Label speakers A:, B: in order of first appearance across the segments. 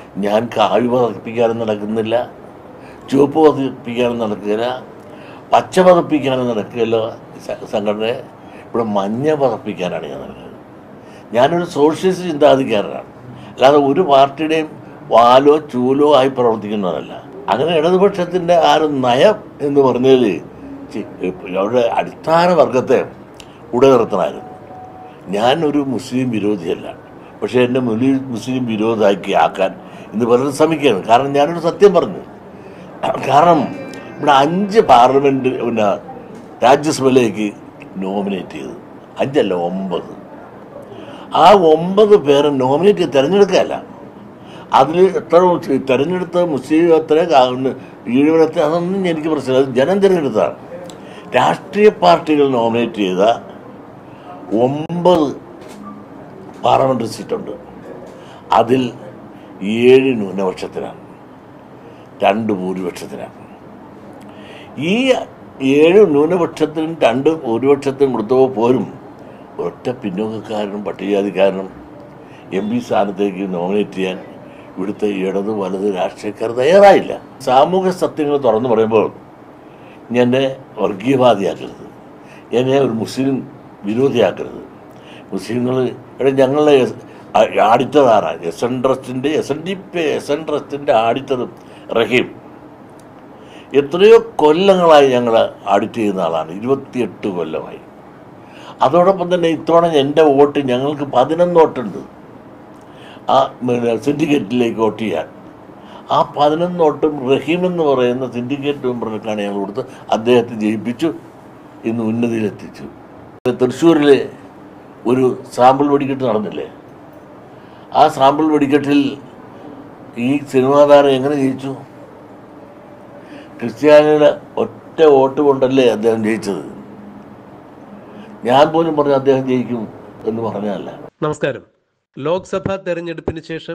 A: ഞാൻ കാവി പതപ്പിക്കാനും നടക്കുന്നില്ല, ചുവപ്പ് പതപ്പിക്കാനും നടക്കില്ല, പച്ച പതപ്പിക്കാനും നടക്കില്ല. സംഘടനയെ ഇവിടെ മഞ്ഞ പതപ്പിക്കാനാണ് ഞാൻ നടക്കുന്നത്. ഞാനൊരു സോഷ്യലിസ്റ്റ് ചിന്താഗതിക്കാരനാണ്, അല്ലാതെ ഒരു പാർട്ടിയുടെയും വാലോ ചൂലോ ആയി പ്രവർത്തിക്കുന്നവരല്ല. അങ്ങനെ ഇടതുപക്ഷത്തിൻ്റെ ആ ഒരു നയം എന്ന് പറഞ്ഞാൽ അവരുടെ അടിസ്ഥാന വർഗത്തെ കൂടെ നിർത്തണമായിരുന്നു. ഞാനൊരു മുസ്ലിം വിരോധിയല്ല, പക്ഷേ എന്നെ മുസ്ലിം വിരോധമാക്കാൻ ഇന്ന് പലരും ശ്രമിക്കുകയാണ്. കാരണം ഞാനൊരു സത്യം പറഞ്ഞു. കാരണം ഇവിടെ 5 പാർലമെൻറ്റ് രാജ്യസഭയിലേക്ക് നോമിനേറ്റ് ചെയ്തു, 5 അല്ല 9. ആ 9 പേരെ നോമിനേറ്റ് തിരഞ്ഞെടുക്കുകയല്ല. അതിൽ എത്ര തിരഞ്ഞെടുത്ത മുസ്ലിം എത്ര ഈഴവനത്തെ അതൊന്നും എനിക്ക് പ്രശ്നമില്ല, അത് ജനം തിരഞ്ഞെടുത്തതാണ്. രാഷ്ട്രീയ പാർട്ടികൾ നോമിനേറ്റ് ചെയ്ത 9 പാർലമെൻ്ററി സീറ്റുണ്ട്. അതിൽ 7 ന്യൂനപക്ഷത്തിനാണ്, 2 ഭൂരിപക്ഷത്തിനാണ്. ഈ 7 ന്യൂനപക്ഷത്തിനും 2 ഭൂരിപക്ഷത്തിനും കൊടുത്തപ്പോൾ പോലും ഒറ്റ പിന്നോക്കക്കാരനും പട്ടികജാതിക്കാരനും MP സ്ഥാനത്തേക്ക് നോമിനേറ്റ് ചെയ്യാൻ ഇവിടുത്തെ ഇടത് വലത് രാഷ്ട്രീയക്കാർ തയ്യാറായില്ല. സാമൂഹ്യ സത്യങ്ങൾ തുറന്നു പറയുമ്പോൾ എന്നെ വർഗീയവാദിയാക്കരുത്, എന്നെ ഒരു മുസ്ലിം വിരോധിയാക്കരുത്. മുസ്ലിങ്ങൾ ഇവിടെ ഞങ്ങളെ ആടിത്തതാണ് SN ആടിത്തത് റഹീം. എത്രയോ കൊല്ലങ്ങളായി ഞങ്ങൾ ആഡിറ്റ് ചെയ്യുന്ന ആളാണ്, 28 കൊല്ലമായി. അതോടൊപ്പം തന്നെ ഇത്തവണ എൻ്റെ വോട്ട് ഞങ്ങൾക്ക് 11 വോട്ടുണ്ട് ആ സിൻഡിക്കേറ്റിലേക്ക് വോട്ട് ചെയ്യാൻ. ആ 11 വോട്ടും റഹീം എന്ന് പറയുന്ന സിൻഡിക്കേറ്റ് മെമ്പറിലേക്കാണ് ഞങ്ങൾ കൊടുത്ത് അദ്ദേഹത്തെ ജയിപ്പിച്ചു, ഇന്ന് ഉന്നതിയിലെത്തിച്ചു. തൃശ്ശൂരിൽ ഒരു സാമ്പിൾ വെടിക്കെട്ട് നടന്നില്ലേ? ആ സാമ്പിൾ വെടിക്കെട്ടിൽ ഈ സിനിമാ താരം എങ്ങനെ ജയിച്ചു? ക്രിസ്ത്യാനിയുടെ ഒറ്റ വോട്ട് കൊണ്ടല്ലേ അദ്ദേഹം ജയിച്ചത്. ഞാൻ പോലും പറഞ്ഞു അദ്ദേഹം ജയിക്കും എന്ന് പറഞ്ഞതല്ല.
B: നമസ്കാരം. ലോക്സഭാ തെരഞ്ഞെടുപ്പിന് ശേഷം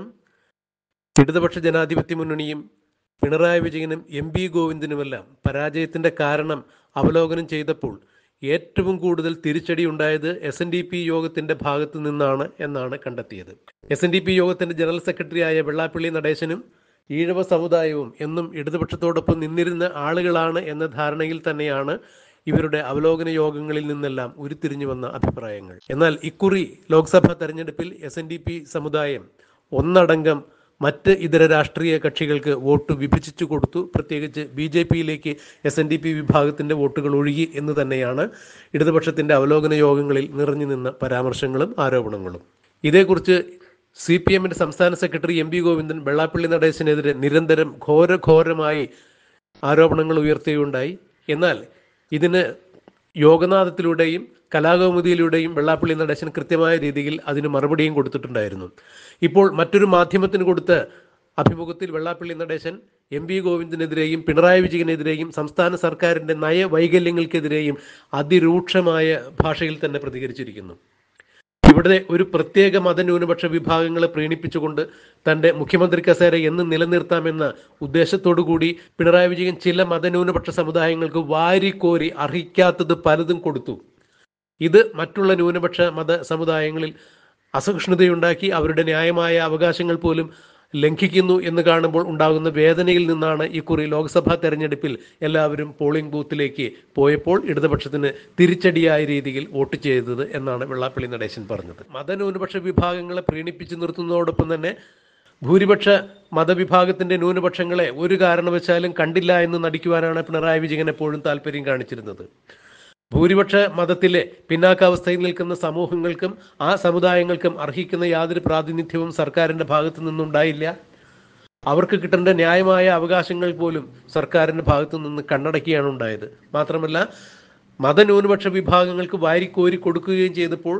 B: ഇടതുപക്ഷ ജനാധിപത്യ മുന്നണിയും പിണറായി വിജയനും MP ഗോവിന്ദനുമെല്ലാം പരാജയത്തിന്റെ കാരണം അവലോകനം ചെയ്തപ്പോൾ ഏറ്റവും കൂടുതൽ തിരിച്ചടി ഉണ്ടായത് SNDP യോഗത്തിന്റെ ഭാഗത്തു നിന്നാണ് എന്നാണ് കണ്ടെത്തിയത്. SNDP യോഗത്തിന്റെ ജനറൽ സെക്രട്ടറിയായ വെള്ളാപ്പള്ളി നടേശനും ഈഴവ സമുദായവും എന്നും ഇടതുപക്ഷത്തോടൊപ്പം നിന്നിരുന്ന ആളുകളാണ് എന്ന ധാരണയിൽ തന്നെയാണ് ഇവരുടെ അവലോകന യോഗങ്ങളിൽ നിന്നെല്ലാം ഉരുത്തിരിഞ്ഞു വന്ന അഭിപ്രായങ്ങൾ. എന്നാൽ ഇക്കുറി ലോക്സഭാ തെരഞ്ഞെടുപ്പിൽ SNDP സമുദായം ഒന്നടങ്കം മറ്റ് ഇതര രാഷ്ട്രീയ കക്ഷികൾക്ക് വോട്ട് വിഭജിച്ചു കൊടുത്തു. പ്രത്യേകിച്ച് BJPയിലേക്ക് SNDP വിഭാഗത്തിൻ്റെ വോട്ടുകൾ ഒഴുകി എന്ന് തന്നെയാണ് ഇടതുപക്ഷത്തിൻ്റെ അവലോകന യോഗങ്ങളിൽ നിറഞ്ഞു നിന്ന പരാമർശങ്ങളും ആരോപണങ്ങളും. ഇതേക്കുറിച്ച് CPMന്റെ സംസ്ഥാന സെക്രട്ടറി MP ഗോവിന്ദൻ വെള്ളാപ്പള്ളി നടേശനെതിരെ നിരന്തരം ഘോരമായി ആരോപണങ്ങൾ ഉയർത്തുകയുണ്ടായി. എന്നാൽ ഇതിന് യോഗനാഥത്തിലൂടെയും കലാകൗമുദിയിലൂടെയും വെള്ളാപ്പള്ളി നടേശൻ കൃത്യമായ രീതിയിൽ അതിന് മറുപടിയും കൊടുത്തിട്ടുണ്ടായിരുന്നു. ഇപ്പോൾ മറ്റൊരു മാധ്യമത്തിന് കൊടുത്ത അഭിമുഖത്തിൽ വെള്ളാപ്പള്ളി നടേശൻ MP ഗോവിന്ദനെതിരെയും പിണറായി വിജയനെതിരെയും സംസ്ഥാന സർക്കാരിൻ്റെ നയവൈകല്യങ്ങൾക്കെതിരെയും അതിരൂക്ഷമായ ഭാഷയിൽ തന്നെ പ്രതികരിച്ചിരിക്കുന്നു. ഇവിടെ ഒരു പ്രത്യേക മതന്യൂനപക്ഷ വിഭാഗങ്ങളെ പ്രീണിപ്പിച്ചുകൊണ്ട് തൻ്റെ മുഖ്യമന്ത്രി കസേര എന്ന് നിലനിർത്താമെന്ന ഉദ്ദേശത്തോടു കൂടി പിണറായി വിജയൻ ചില മതന്യൂനപക്ഷ സമുദായങ്ങൾക്ക് വാരിക്കോരി അർഹിക്കാത്തത് പലതും കൊടുത്തു. ഇത് മറ്റുള്ള ന്യൂനപക്ഷ മത സമുദായങ്ങളിൽ അസഹിഷ്ണുതയുണ്ടാക്കി അവരുടെ ന്യായമായ അവകാശങ്ങൾ പോലും ലംഘിക്കുന്നു എന്ന് കാണുമ്പോൾ ഉണ്ടാകുന്ന വേദനയിൽ നിന്നാണ് ഇക്കുറി ലോക്സഭാ തെരഞ്ഞെടുപ്പിൽ എല്ലാവരും പോളിംഗ് ബൂത്തിലേക്ക് പോയപ്പോൾ ഇടതുപക്ഷത്തിന് തിരിച്ചടിയായ രീതിയിൽ വോട്ട് ചെയ്തത് എന്നാണ് വെള്ളാപ്പള്ളി നടേശൻ പറഞ്ഞത്. മതന്യൂനപക്ഷ വിഭാഗങ്ങളെ പ്രീണിപ്പിച്ചു നിർത്തുന്നതോടൊപ്പം തന്നെ ഭൂരിപക്ഷ മതവിഭാഗത്തിൻ്റെ ന്യൂനപക്ഷങ്ങളെ ഒരു കാരണവശാലും കണ്ടില്ല എന്ന് നടിക്കുവാനാണ് പിണറായി വിജയൻ എപ്പോഴും താല്പര്യം കാണിച്ചിരുന്നത്. ഭൂരിപക്ഷ മതത്തിലെ പിന്നാക്കാവസ്ഥയിൽ നിൽക്കുന്ന സമൂഹങ്ങൾക്കും ആ സമുദായങ്ങൾക്കും അർഹിക്കുന്ന യാതൊരു പ്രാതിനിധ്യവും സർക്കാരിൻ്റെ ഭാഗത്തു നിന്നുണ്ടായില്ല. അവർക്ക് കിട്ടേണ്ട ന്യായമായ അവകാശങ്ങൾ പോലും സർക്കാരിൻ്റെ ഭാഗത്തു നിന്ന് കണ്ണടക്കുകയാണ് ഉണ്ടായത്. മാത്രമല്ല മതന്യൂനപക്ഷ വിഭാഗങ്ങൾക്ക് വാരിക്കോരി കൊടുക്കുകയും ചെയ്തപ്പോൾ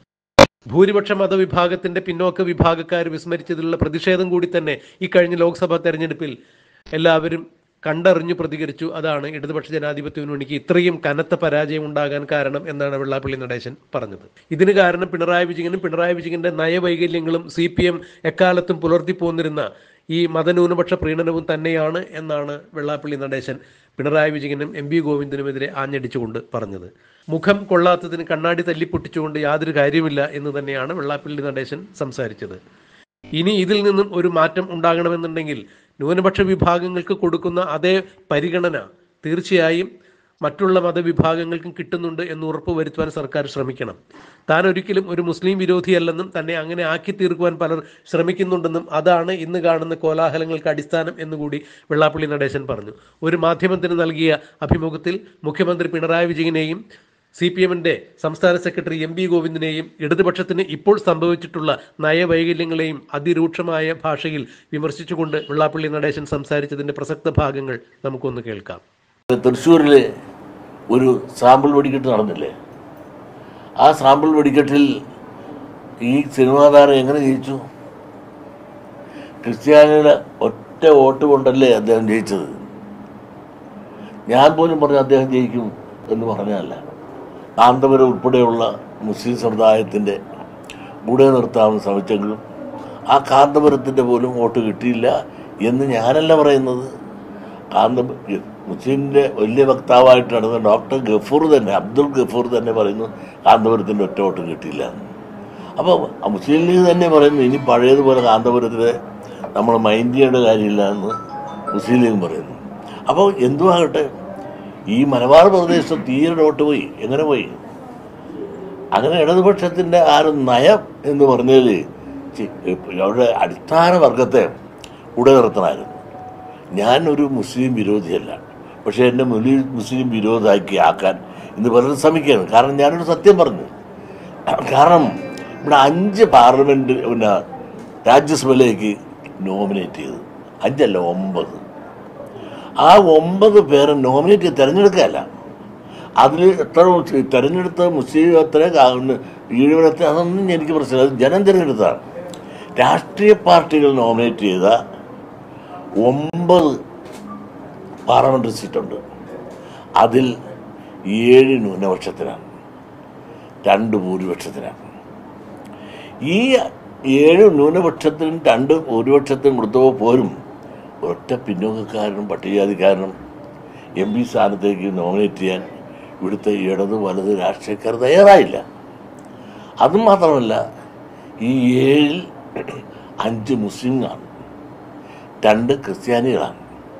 B: ഭൂരിപക്ഷ മതവിഭാഗത്തിൻ്റെ പിന്നോക്ക വിഭാഗക്കാർ വിസ്മരിച്ചതിലുള്ള പ്രതിഷേധം കൂടി തന്നെ ഈ കഴിഞ്ഞ ലോക്സഭാ തെരഞ്ഞെടുപ്പിൽ എല്ലാവരും കണ്ടറിഞ്ഞു പ്രതികരിച്ചു. അതാണ് ഇടതുപക്ഷ ജനാധിപത്യ മുന്നണിക്ക് ഇത്രയും കനത്ത പരാജയം ഉണ്ടാകാൻ കാരണം എന്നാണ് വെള്ളാപ്പള്ളി നടേശൻ പറഞ്ഞത്. ഇതിന് കാരണം പിണറായി വിജയനും പിണറായി വിജയന്റെ നയവൈകല്യങ്ങളും CPM എക്കാലത്തും പുലർത്തിപ്പോന്നിരുന്ന ഈ മതന്യൂനപക്ഷ പ്രീണനവും തന്നെയാണ് എന്നാണ് വെള്ളാപ്പള്ളി നടേശൻ പിണറായി വിജയനും MP ഗോവിന്ദനുമെതിരെ ആഞ്ഞടിച്ചുകൊണ്ട് പറഞ്ഞത്. മുഖം കൊള്ളാത്തതിന് കണ്ണാടി തല്ലിപ്പൊട്ടിച്ചുകൊണ്ട് യാതൊരു കാര്യമില്ല എന്ന് തന്നെയാണ് വെള്ളാപ്പള്ളി നടേശൻ സംസാരിച്ചത്. ഇനി ഇതിൽ നിന്നും ഒരു മാറ്റം ഉണ്ടാകണമെന്നുണ്ടെങ്കിൽ ന്യൂനപക്ഷ വിഭാഗങ്ങൾക്ക് കൊടുക്കുന്ന അതേ പരിഗണന തീർച്ചയായും മറ്റുള്ള മതവിഭാഗങ്ങൾക്കും കിട്ടുന്നുണ്ട് എന്ന് ഉറപ്പുവരുത്തുവാൻ സർക്കാർ ശ്രമിക്കണം. താൻ ഒരിക്കലും ഒരു മുസ്ലിം വിരോധിയല്ലെന്നും തന്നെ അങ്ങനെ ആക്കി തീർക്കുവാൻ പലർ ശ്രമിക്കുന്നുണ്ടെന്നും അതാണ് ഇന്ന് കാണുന്ന കോലാഹലങ്ങൾക്ക് അടിസ്ഥാനം എന്നുകൂടി വെള്ളാപ്പള്ളി നടേശൻ പറഞ്ഞു. ഒരു മാധ്യമത്തിന് നൽകിയ അഭിമുഖത്തിൽ മുഖ്യമന്ത്രി പിണറായി വിജയനെയും CPM-ന്റെ സംസ്ഥാന സെക്രട്ടറി MB ഗോവിന്ദനെയും ഇടതുപക്ഷത്തിന് ഇപ്പോൾ സംഭവിച്ചിട്ടുള്ള നയവൈകല്യങ്ങളെയും അതിരൂക്ഷമായ ഭാഷയിൽ വിമർശിച്ചുകൊണ്ട് വെള്ളാപ്പള്ളി നടേശൻ സംസാരിച്ചതിന്റെ പ്രസക്ത ഭാഗങ്ങൾ നമുക്കൊന്ന് കേൾക്കാം.
A: തൃശ്ശൂരിൽ ഒരു സാമ്പിൾ വെടിക്കെട്ട് നടന്നില്ലേ? ആ സാമ്പിൾ വെടിക്കെട്ടിൽ ഈ സിനിമാ താരം എങ്ങനെ ജയിച്ചു? ക്രിസ്ത്യാനിയുടെ ഒറ്റ വോട്ട് കൊണ്ടല്ലേ അദ്ദേഹം ജയിച്ചത്. ഞാൻ പോലും പറഞ്ഞു അദ്ദേഹം ജയിക്കും എന്ന് പറഞ്ഞതല്ല. കാന്തപുരം ഉൾപ്പെടെയുള്ള മുസ്ലിം സമുദായത്തിൻ്റെ കൂടെ നിർത്താമെന്ന് ശ്രമിച്ചെങ്കിലും ആ കാന്തപുരത്തിൻ്റെ പോലും വോട്ട് കിട്ടിയില്ല എന്ന് ഞാനല്ല പറയുന്നത്. മുസ്ലിമിൻ്റെ വലിയ വക്താവായിട്ട് നടന്ന ഡോക്ടർ ഗഫൂർ തന്നെ, അബ്ദുൾ ഗഫൂർ തന്നെ പറയുന്നു കാന്തപുരത്തിൻ്റെ ഒറ്റ വോട്ട് കിട്ടിയില്ല എന്ന്. അപ്പോൾ മുസ്ലിം ലീഗ് തന്നെ പറയുന്നു ഇനി പഴയതുപോലെ കാന്തപുരത്തിൽ നമ്മൾ മൈൻഡ് ചെയ്യേണ്ട കാര്യമില്ല എന്ന് മുസ്ലിം ലീഗും പറയുന്നു. അപ്പോൾ എന്തുവാകട്ടെ, ഈ മലബാർ പ്രദേശത്ത് തീരെ വോട്ട് പോയി. എങ്ങനെ പോയി? അങ്ങനെ ഇടതുപക്ഷത്തിൻ്റെ ആ ഒരു നയം എന്ന് പറഞ്ഞാൽ അവരുടെ അടിസ്ഥാന വർഗത്തെ കൂടെ നിർത്തണമായിരുന്നു. ഞാനൊരു മുസ്ലിം വിരോധിയല്ല, പക്ഷേ എന്നെ മുസ്ലിം വിരോധമാക്കാൻ ഇന്ന് പലരും ശ്രമിക്കുകയാണ്. കാരണം ഞാനൊരു സത്യം പറഞ്ഞു. കാരണം ഇവിടെ 5 പാർലമെൻറ്റ് രാജ്യസഭയിലേക്ക് നോമിനേറ്റ് ചെയ്തു. 5 അല്ല 9. ആ 9 പേരെ നോമിനേറ്റ് തിരഞ്ഞെടുക്കുകയല്ല. അതിൽ എത്ര തിരഞ്ഞെടുത്ത മുസ്ലിം എത്ര ഈഴവനത്തെ അതൊന്നും എനിക്ക് പ്രശ്നമില്ല. അത് ജനം തിരഞ്ഞെടുത്തതാണ്. രാഷ്ട്രീയ പാർട്ടികൾ നോമിനേറ്റ് ചെയ്ത 9 പാർലമെൻ്ററി സീറ്റുണ്ട്. അതിൽ 7 ന്യൂനപക്ഷത്തിനാണ്, 2 ഭൂരിപക്ഷത്തിനാണ്. ഈ 7 ന്യൂനപക്ഷത്തിനും 2 ഭൂരിപക്ഷത്തിനും കൊടുത്തപ്പോൾ പോലും ഒറ്റ പിന്നോക്കക്കാരനും പട്ടികജാതിക്കാരനും MP സ്ഥാനത്തേക്ക് നോമിനേറ്റ് ചെയ്യാൻ ഇവിടുത്തെ ഇടത് വലത് രാഷ്ട്രീയക്കാർ തയ്യാറായില്ല. അതും മാത്രമല്ല, ഈ 7-ൽ 5 മുസ്ലിങ്ങളാണ്, 2 ക്രിസ്ത്യാനികളാണ്,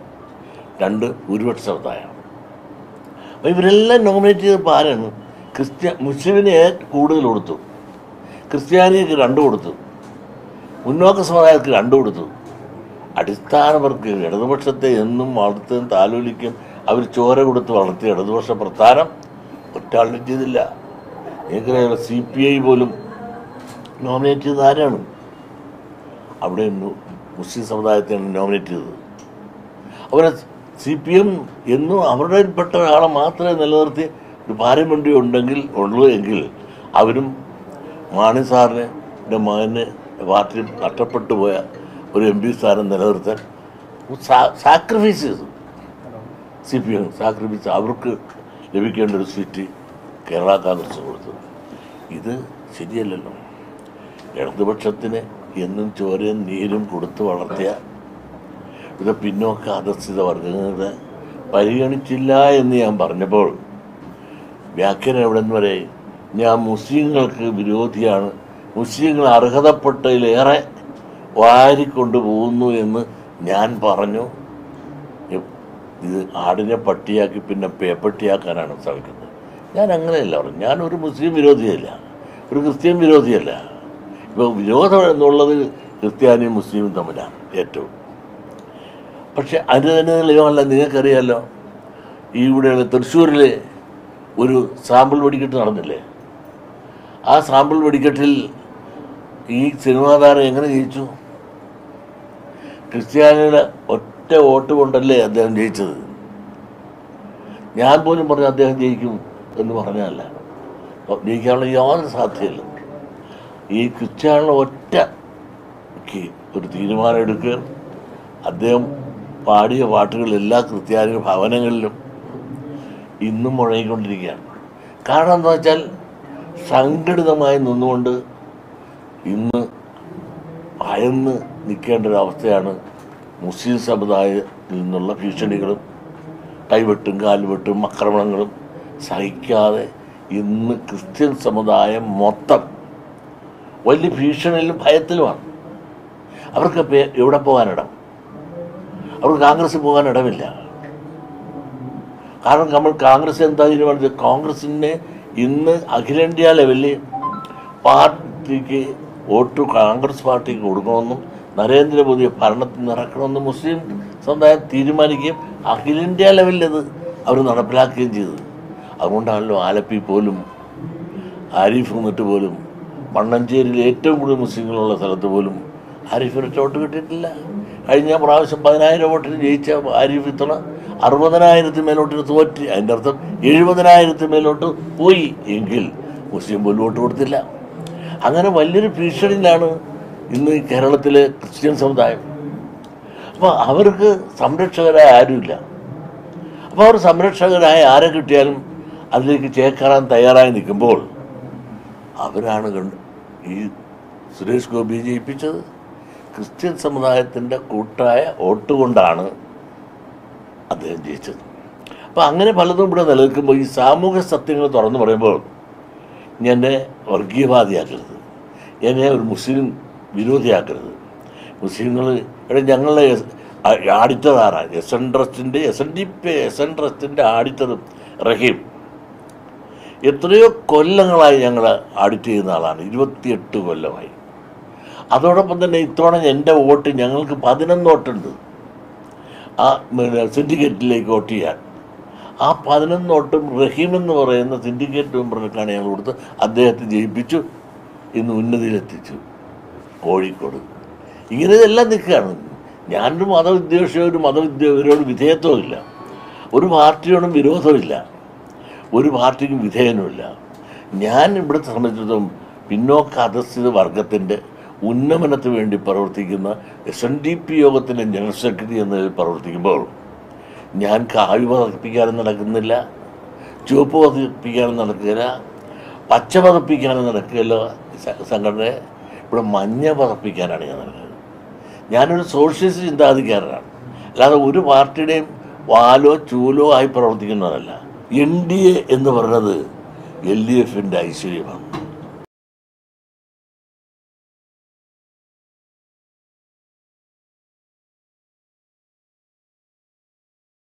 A: 2 ഭൂരിപക്ഷ സമുദായമാണ്. അപ്പോൾ ഇവരെല്ലാം നോമിനേറ്റ് ചെയ്തപ്പോൾ ആരാണ്? മുസ്ലിമിനെ കൂടുതൽ കൊടുത്തു, ക്രിസ്ത്യാനിക്ക് 2 കൊടുത്തു, മുന്നോക്ക സമുദായർക്ക് 2 കൊടുത്തു. അടിസ്ഥാനവർക്ക് ഇടതുപക്ഷത്തെ എന്നും വളർത്തും താലോലിക്കും അവർ ചോര കൊടുത്ത് വളർത്തിയ ഇടതുപക്ഷ പ്രസ്ഥാനം ഒറ്റാളും ചെയ്തില്ല. എനിക്കറിയാം, CPI പോലും നോമിനേറ്റ് ചെയ്തത് ആരാണ്? അവിടെ മുസ്ലിം സമുദായത്തെയാണ് നോമിനേറ്റ് ചെയ്തത്. അവരെ CPM എന്നും അവരുടെ പെട്ട ഒരാളെ മാത്രമേ നിലനിർത്തി ഒരു പാർലമെൻ്റ് ഉള്ളൂ എങ്കിൽ അവരും മാണി സാറിൻ്റെ മകന് പാർട്ടി നഷ്ടപ്പെട്ടു പോയ ഒരു MP സ്ഥാനം നിലനിർത്താൻ സാക്രിഫൈസ് ചെയ്തു. CPM സാക്രിഫൈസ് അവർക്ക് ലഭിക്കേണ്ട ഒരു സീറ്റ് കേരള കോൺഗ്രസ് കൊടുത്തു. ഇത് ശരിയല്ലല്ലോ. ഇടതുപക്ഷത്തിന് എന്നും ചോരയും നീരും കൊടുത്ത് വളർത്തിയ ഇത് പിന്നോക്ക അധസ്ഥിത വർഗങ്ങളെ പരിഗണിച്ചില്ല എന്ന് ഞാൻ പറഞ്ഞപ്പോൾ വ്യാഖ്യാനം എവിടെ നിന്ന് വരെ ഞാൻ മുസ്ലിങ്ങൾക്ക് വിരോധിയാണ്, മുസ്ലിങ്ങൾ അർഹതപ്പെട്ടതിലേറെ വാരിക്കൊണ്ടു പോകുന്നു എന്ന് ഞാൻ പറഞ്ഞു. ഇത് ആടിനെ പട്ടിയാക്കി പിന്നെ പേപ്പട്ടിയാക്കാനാണ് ശ്രമിക്കുന്നത്. ഞാൻ അങ്ങനെയല്ല പറഞ്ഞു. ഞാനൊരു മുസ്ലിം വിരോധിയല്ല, ഒരു ക്രിസ്ത്യൻ വിരോധിയല്ല. ഇപ്പോൾ വിരോധം എന്നുള്ളത് ക്രിസ്ത്യാനിയും മുസ്ലിമും തമ്മിലാണ് ഏറ്റവും. പക്ഷെ അതിന് തന്നെ നിലയമല്ല. നിങ്ങൾക്കറിയാമല്ലോ, ഇവിടെ തൃശ്ശൂരിൽ ഒരു സാമ്പിൾ വെടിക്കെട്ട് നടന്നില്ലേ? ആ സാമ്പിൾ വെടിക്കെട്ടിൽ ഈ സിനിമാ താരം എങ്ങനെ ജയിച്ചു? ക്രിസ്ത്യാനിയുടെ ഒറ്റ വോട്ട് കൊണ്ടല്ലേ അദ്ദേഹം ജയിച്ചത്. ഞാൻ പോലും പറഞ്ഞു അദ്ദേഹം ജയിക്കും എന്ന് പറഞ്ഞതല്ല. ജയിക്കാനുള്ള യാതൊരു സാധ്യതയില്ല. ഈ ക്രിസ്ത്യാനിയുടെ ഒറ്റയ്ക്ക് ഒരു തീരുമാനം എടുക്കുക. അദ്ദേഹം പാടിയ പാട്ടുകൾ എല്ലാ ക്രിസ്ത്യാനി ഭവനങ്ങളിലും ഇന്നും മുഴങ്ങിക്കൊണ്ടിരിക്കുകയാണ്. കാരണം എന്താ വെച്ചാൽ സംഘടിതമായി നിന്നുകൊണ്ട് ഇന്ന് ഭയന്ന് നിൽക്കേണ്ട ഒരവസ്ഥയാണ്. മുസ്ലിം സമുദായത്തിൽ നിന്നുള്ള ഭീഷണികളും കൈവെട്ടും കാൽവെട്ടും ആക്രമണങ്ങളും സഹിക്കാതെ ഇന്ന് ക്രിസ്ത്യൻ സമുദായം മൊത്തം വലിയ ഭീഷണിയിലും ഭയത്തിലുമാണ്. അവർക്ക് എവിടെ പോകാനിടം? അവർക്ക് കോൺഗ്രസ്സിൽ പോകാൻ ഇടമില്ല. കാരണം നമ്മൾ കോൺഗ്രസ് എന്താ തീരുമാനിച്ചത്? കോൺഗ്രസിന് ഇന്ന് അഖിലേന്ത്യാ ലെവലിൽ പാർട്ടിക്ക് വോട്ട് കോൺഗ്രസ് പാർട്ടിക്ക് കൊടുക്കണമെന്നും നരേന്ദ്രമോദിയെ ഭരണത്തിൽ നിന്ന് ഇറക്കണമെന്നും മുസ്ലിം സമുദായം തീരുമാനിക്കുകയും അഖിലേന്ത്യാ ലെവലിൽ അത് അവർ നടപ്പിലാക്കുകയും ചെയ്തത്. അതുകൊണ്ടാണല്ലോ ആലപ്പി പോലും ആരിഫ് എന്നിട്ട് പോലും മണ്ണഞ്ചേരിയിൽ ഏറ്റവും കൂടുതൽ മുസ്ലിങ്ങളുള്ള സ്ഥലത്ത് പോലും ആരിഫിന് വോട്ട് കിട്ടിയിട്ടില്ല. കഴിഞ്ഞ പ്രാവശ്യം 10,000 വോട്ടിന് ജയിച്ച ആരിഫ് ഇത്തവണ 60,000 മേലോട്ടിന് തോറ്റ്. അതിൻ്റെ അർത്ഥം 70,000 മേലോട്ട് പോയി എങ്കിൽ മുസ്ലിം പോലും വോട്ട് കൊടുത്തില്ല. അങ്ങനെ വലിയൊരു ഭീഷണിയിലാണ് ഇന്ന് കേരളത്തിലെ ക്രിസ്ത്യൻ സമുദായം. അപ്പോൾ അവർക്ക് സംരക്ഷകരായ ആരുമില്ല. അപ്പോൾ അവർ സംരക്ഷകരായ ആരെ കിട്ടിയാലും അതിലേക്ക് ചേക്കേറാൻ തയ്യാറായി നിൽക്കുമ്പോൾ അവരാണ് ഈ സുരേഷ് ഗോപി ജയിപ്പിച്ചത്. ക്രിസ്ത്യൻ സമുദായത്തിൻ്റെ കൂട്ടായ വോട്ട് കൊണ്ടാണ് അദ്ദേഹം ജയിച്ചത്. അപ്പോൾ അങ്ങനെ പലതും ഇവിടെ നിലനിൽക്കുമ്പോൾ ഈ സാമൂഹ്യ സത്യങ്ങൾ തുറന്നു പറയുമ്പോൾ എന്നെ വർഗീയവാദിയാക്കരുത്, എന്നെ ഒരു മുസ്ലിം വിരോധിയാക്കരുത്. മുസ്ലിങ്ങൾ ഇവിടെ ഞങ്ങളുടെ ആഡിറ്റർ ആരാണ്? SN ആഡിറ്ററും റഹീം എത്രയോ കൊല്ലങ്ങളായി ഞങ്ങൾ ആഡിറ്റ് ചെയ്യുന്ന ആളാണ്. 28 കൊല്ലമായി. അതോടൊപ്പം തന്നെ ഇത്തവണ എൻ്റെ വോട്ട് ഞങ്ങൾക്ക് 11 വോട്ടുണ്ട് ആ സിൻഡിക്കേറ്റിലേക്ക് വോട്ട് ചെയ്യാൻ. ആ 11 വോട്ടും റഹീം എന്ന് പറയുന്ന സിൻഡിക്കേറ്റ് മെമ്പറിനൊക്കെയാണ് ഞങ്ങൾ കൊടുത്ത് അദ്ദേഹത്തെ ജയിപ്പിച്ചു, ഇന്ന് ഉന്നതിയിലെത്തിച്ചു കോഴിക്കോട്. ഇങ്ങനെ ഇതെല്ലാം നിൽക്കുകയാണ്. ഞാനൊരു മതവിദ്വേഷയോട് വിധേയത്വമില്ല, ഒരു പാർട്ടിയോടും വിരോധമില്ല, ഒരു പാർട്ടിക്കും വിധേയനുമില്ല. ഞാൻ ഇവിടുത്തെ സംബന്ധിച്ചിടത്തോളം പിന്നോക്ക അധസ്ഥിത വർഗത്തിൻ്റെ ഉന്നമനത്തിന് വേണ്ടി പ്രവർത്തിക്കുന്ന SNDP യോഗത്തിൻ്റെ ജനറൽ സെക്രട്ടറി എന്നതിൽ പ്രവർത്തിക്കുമ്പോൾ ഞാൻ കാവ്യ പതപ്പിക്കാനും നടക്കുന്നില്ല, ചുവപ്പ് പതപ്പിക്കാനും നടക്കില്ല, പച്ച പതപ്പിക്കാനും നടക്കില്ല. സംഘടനയെ ഇവിടെ മഞ്ഞ പതപ്പിക്കാനാണ് ഞാൻ നടക്കുന്നത്. ഞാനൊരു സോഷ്യലിസ്റ്റ് ചിന്താഗതിക്കാരനാണ്, അല്ലാതെ ഒരു പാർട്ടിയുടെയും വാലോ ചൂലോ ആയി പ്രവർത്തിക്കുന്നതല്ല. NDA എന്ന് പറയുന്നത് LDFൻ്റെ ഐശ്വര്യമാണ്.